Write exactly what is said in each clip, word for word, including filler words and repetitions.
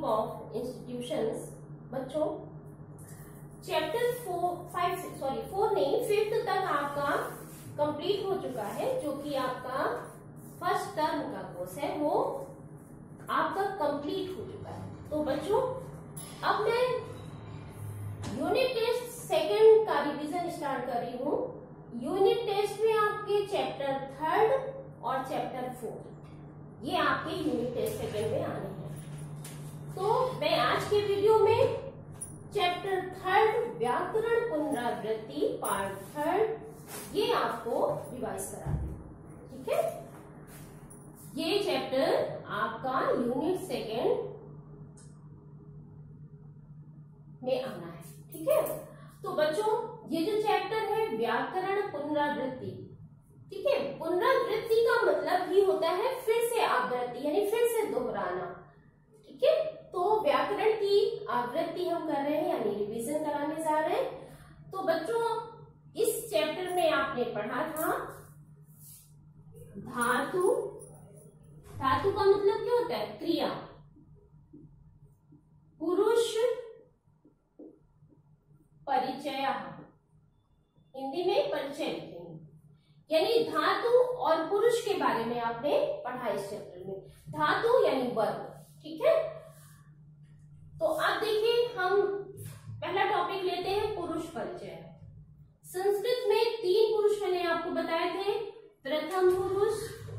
Group of institutions. बच्चों chapter four five sorry four नहीं fifth तक आपका कंप्लीट हो चुका है, जो कि आपका फर्स्ट टर्म का कोर्स है वो आपका कंप्लीट हो चुका है। तो बच्चों अब मैं यूनिट टेस्ट सेकंड का रिवीजन स्टार्ट कर रही हूँ। यूनिट टेस्ट में आपके चैप्टर थर्ड और चैप्टर फोर ये आपके यूनिट टेस्ट सेकंड में आने हैं। तो मैं आज के वीडियो में चैप्टर थर्ड व्याकरण पुनरावृत्ति पार्ट थर्ड ये आपको रिवाइज करा दूं, ठीक है। ये चैप्टर आपका यूनिट सेकंड में आना है, ठीक है। तो बच्चों ये जो चैप्टर है व्याकरण पुनरावृत्ति, ठीक है। पुनरावृत्ति का मतलब ही होता है फिर से आवृत्ति यानी फिर से दोहराना, ठीक है। तो व्याकरण की आवृत्ति हम कर रहे हैं यानी रिवीजन कराने जा रहे हैं। तो बच्चों इस चैप्टर में आपने पढ़ा था धातु। धातु का मतलब क्या होता है? क्रिया। पुरुष परिचय, हिंदी में परिचय लिखेंगे, यानी धातु और पुरुष के बारे में आपने पढ़ा इस चैप्टर में। धातु यानी वर्ग, ठीक है। तो अब देखिए हम पहला टॉपिक लेते हैं पुरुष परिचय। संस्कृत में तीन पुरुष मैंने आपको बताए थे, प्रथम पुरुष,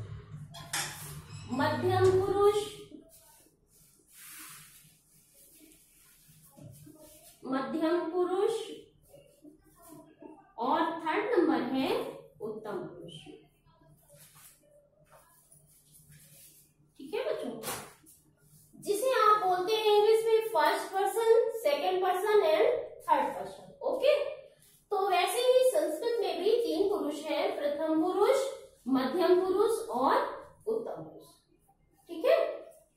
मध्यम पुरुष, मध्यम पुरुष और थर्ड नंबर है उत्तम पुरुष, ठीक है बच्चों। जिसे आप बोलते हैं इंग्लिश में first person, second person and third person, okay. तो वैसे ही संस्कृत में भी तीन पुरुष हैं, प्रथम पुरुष, मध्यम पुरुष और उत्तम पुरुष, ठीक है।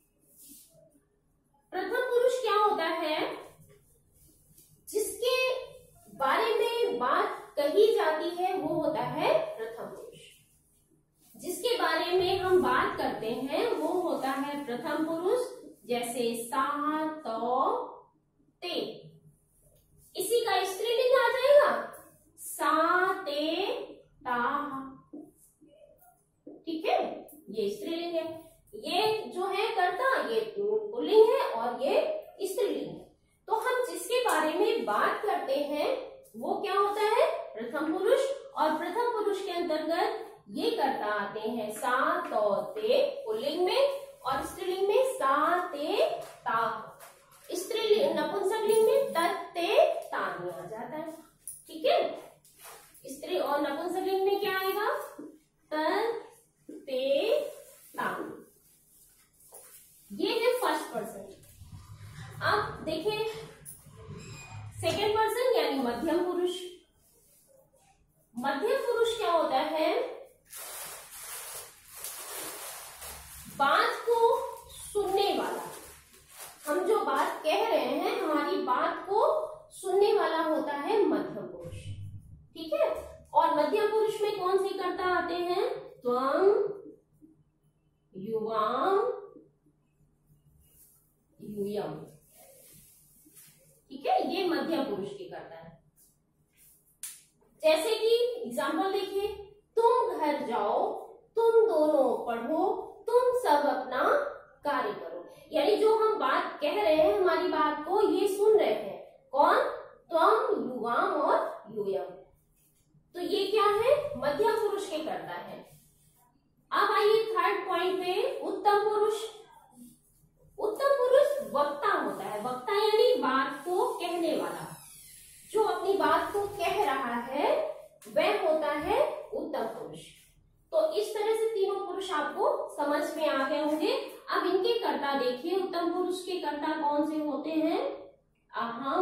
प्रथम पुरुष क्या होता है? जिसके बारे में बात कही जाती है वो होता है प्रथम पुरुष। जिसके बारे में हम बात करते हैं वो होता है प्रथम पुरुष, जैसे सा, तो, ते। इसी का स्त्रीलिंग आ जाएगा सा, ते, ता, ठीक है। ये स्त्रीलिंग है। ये जो है कर्ता ये पुल्लिंग है और ये स्त्रीलिंग है। तो हम जिसके बारे में बात करते हैं वो क्या होता है? प्रथम पुरुष। और प्रथम पुरुष के अंतर्गत ये कर्ता आते हैं सा, तो, ते पुल्लिंग में और स्त्रीलिंग में सा, ते, ता। स्त्रीलिंग नपुंसकलिंग में तत्, ते, ता में आ जाता है, ठीक है। स्त्री और नपुंसकलिंग में क्या आएगा? तत्, ते, ता। ये है फर्स्ट पर्सन। अब देखिए सेकंड पर्सन यानी मध्यम पुरुष। मध्यम पुरुष क्या होता है? बात को सुनने वाला। हम जो बात कह रहे हैं हमारी बात को सुनने वाला होता है मध्यम पुरुष, ठीक है। और मध्यम पुरुष में कौन से कर्ता आते हैं? त्वम, युवाम, यूयम, ठीक है। ये मध्यम पुरुष की कर्ता है। जैसे कि एग्जाम्पल देखिए, तुम घर जाओ, तुम दोनों पढ़ो, तुम सब अपना कार्य करो। यानी जो हम बात कह रहे हैं हमारी बात को ये सुन रहे हैं कौन? त्वम, युवाम और यूयम। तो ये क्या है? मध्यम पुरुष के कर्ता है। अब आइए थर्ड पॉइंट पे, उत्तम पुरुष। उत्तम पुरुष वक्ता होता है। वक्ता यानी बात को कहने वाला, जो अपनी बात को कह रहा है वह होता है उत्तम पुरुष। तो इस तरह से तीनों पुरुष आपको समझ में आ गए होंगे। अब इनके कर्ता देखिए, उत्तम पुरुष के कर्ता कौन से होते हैं? अहम,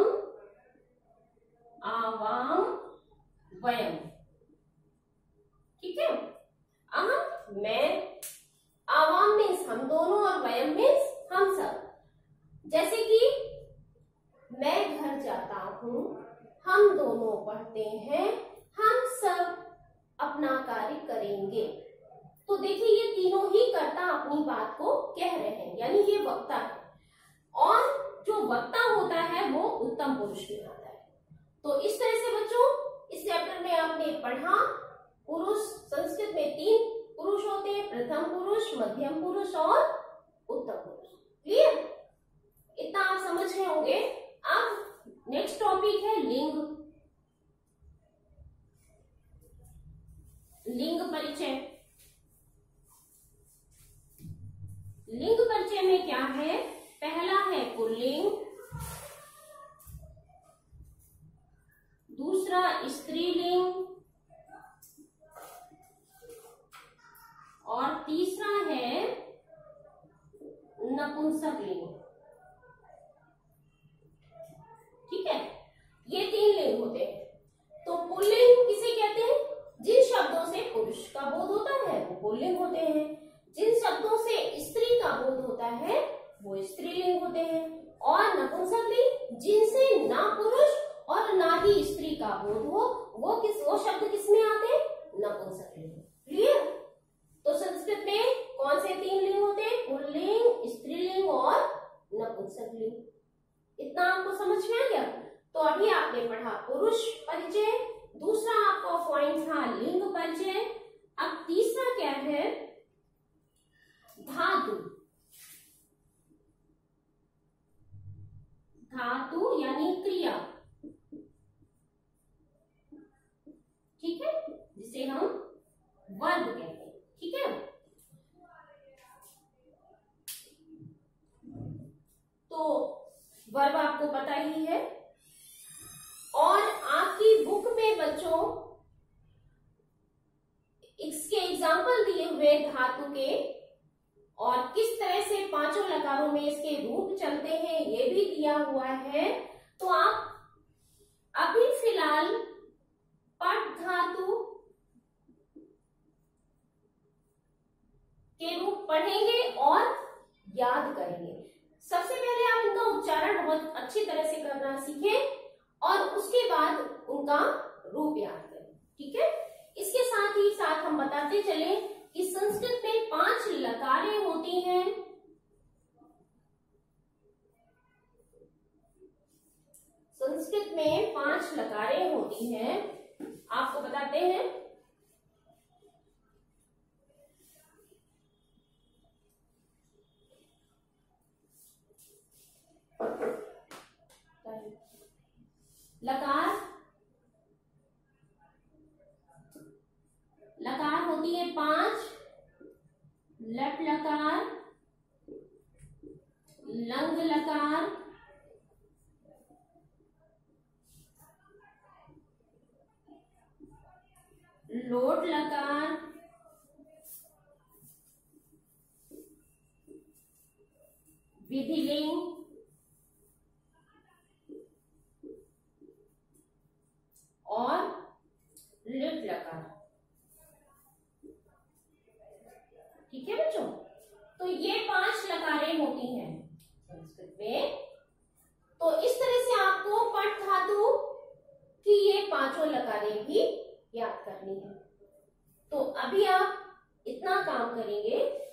आवाम, वयम, ठीक है। अहम मैं, आवाम मीन्स हम दोनों और वयम मीन्स हम सब। जैसे कि मैं घर जाता हूं, हम दोनों पढ़ते हैं, हम सब अपना कार्य करेंगे। तो देखिए ये तीनों ही कर्ता अपनी बात को कह रहे हैं, यानी ये वक्ता है। और जो वक्ता होता है वो उत्तम पुरुष कहलाता है। तो इस तरह से बच्चों इस चैप्टर में आपने पढ़ा पुरुष, संस्कृत में तीन पुरुष होते हैं, प्रथम पुरुष, मध्यम पुरुष और उत्तम पुरुष। क्लियर? इतना आप समझ गए होंगे। अब नेक्स्ट टॉपिक है लिंग। लिंग परिचय। लिंग परिचय में क्या है? पहला है पुल्लिंग, दूसरा स्त्रीलिंग और तीसरा है नपुंसक लिंग। ठीक है, ये तीन लिंग होते हैं। तो पुल्लिंग किसे कहते हैं? जिन शब्दों से पुरुष का बोध होता है वो पुल्लिंग होते हैं, जिन शब्दों से स्त्री का बोध होता है वो स्त्रीलिंग होते हैं। और नपुंसक लिंग जिनसे ना पुरुष और ना ही स्त्री का बोध हो वो किस वो शब्द किसमें आते हैं? नपुंसक लिंग। क्लियर? तो संस्कृत में कौन से तीन लिंग होते हैं? पुल्लिंग, स्त्रीलिंग और नपुंसक लिंग। इतना आपको समझ में आ गया? तो अभी आपने पढ़ा पुरुष परिचय, दूसरा आपका पॉइंट था लिंग परिचय। अब तीसरा क्या है? धातु। धातु यानी क्रिया। ठीक है, जिसे हम वर्ब कहते हैं। ठीक है, तो वर्ब आपको पता ही है। और आपकी बुक में बच्चों इसके एग्जाम्पल दिए हुए धातु के और किस तरह से पांचों लकारों में इसके रूप चलते हैं ये भी दिया हुआ है। तो आप अभी फिलहाल पट धातु के रूप पढ़ेंगे और याद करेंगे। सबसे पहले आप उनका उच्चारण बहुत अच्छी तरह से करना सीखें और उसके बाद उनका रूप याद करें। ठीक है, इसके साथ ही साथ हम बताते चले कि संस्कृत में पांच लकारें होती हैं। संस्कृत में पांच लकारें होती हैं, आपको बताते हैं। लकार लकार होती है पांच। लट लकार, लंग लकार, लोट लकार, विधिलिंग और लिट लकार। ठीक है बच्चों, तो ये पांच लकारें होती हैं संस्कृत में। तो इस तरह से आपको पट धातु की ये पांचों लकारें भी याद करनी है। तो अभी आप इतना काम करेंगे